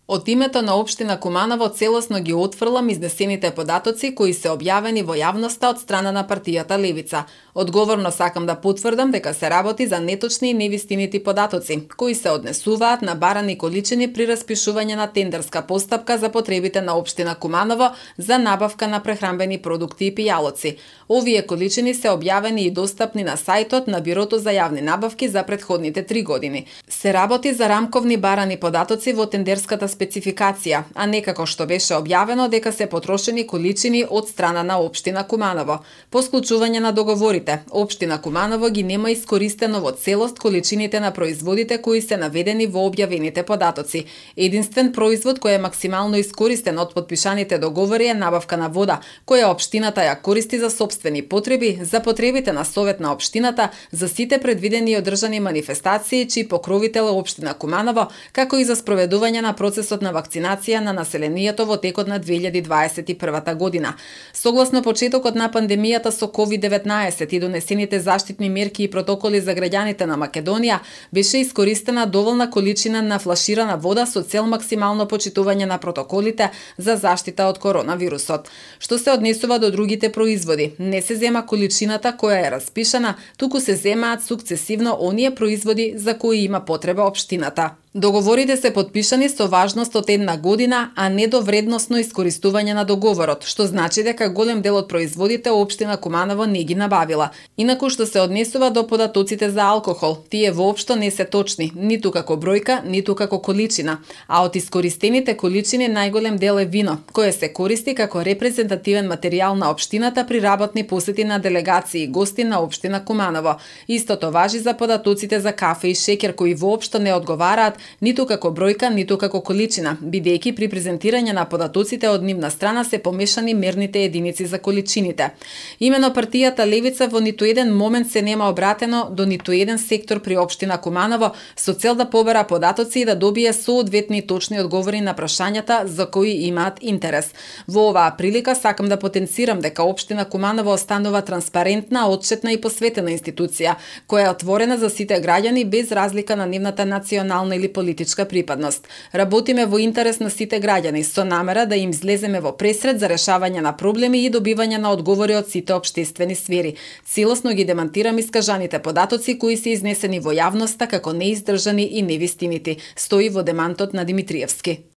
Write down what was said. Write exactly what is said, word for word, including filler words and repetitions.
Од името на општина Куманово целосно ги отфрлам изнесените податоци кои се објавени во јавноста од страна на партијата Левица. Одговорно сакам да потврдам дека се работи за неточни и невистинити податоци, кои се однесуваат на барани количини при распишување на тендерска постапка за потребите на општина Куманово за набавка на прехранбени продукти и пијалоци. Овие количини се објавени и достапни на сајтот на Бирото за јавни набавки за претходните три години. Се работи за рамковни барани податоци во тендерската спецификација, а не како што беше објавено дека се потрошени количини од страна на општина Куманово. По склучување на договорите, општина Куманово ги нема искористено во целост количините на производите кои се наведени во објавените податоци. Единствен производ кој е максимално искористен од подпишаните договори е набавка на вода, која општината ја користи за сопствени потреби, за потребите на Совет на општината, за сите предвидени и одржани манифестации чии покровител е општина Куманово, како и за спроведување на процесот на вакцинација на населението во текот на две илјади дваесет и прва година. Согласно почетокот на пандемијата со ковид деветнаесет и донесените заштитни мерки и протоколи за граѓаните на Македонија, беше искористена доволна количина на флаширана вода со цел максимално почитување на протоколите за заштита од коронавирусот. Што се однесува до другите производи, не се зема количината која е распишана, туку се земаат сукцесивно оние производи за кои има потреба општината. Договорите се подпишани со важност од една година, а не до вредносно искористување на договорот, што значи дека голем дел од производите општина Куманово не ги набавила. Инаку што се однесува до податоците за алкохол, тие воопшто не се точни, ниту како бројка, ниту како количина, а од искористените количини најголем дел е вино, кое се користи како репрезентативен материјал на општината при работни посети на делегации и гости на општина Куманово. Истото важи за податоците за кафе и шеќер кои воопшто не одговараат ниту како бројка, ниту како количина, бидејќи при презентирање на податоците од нивна страна се помешани мерните единици за количините. Имено партијата Левица во ниту еден момент се нема обратено до ниту еден сектор при општина Куманово со цел да побера податоци и да добие соодветни и точни одговори на прашањата за кои имаат интерес. Во оваа прилика сакам да потенцирам дека општина Куманово останува транспарентна, отчетна и посветена институција, која е отворена за сите граѓани без разлика на нивната национална или политичка припадност. Работиме во интерес на сите граѓани со намера да им излеземе во пресред за решавање на проблеми и добивање на одговори од сите општествени сфери. Целосно ги демантирам искажаните податоци кои се изнесени во јавноста како неиздржани и невистинити, стои во демантот на Димитриевски.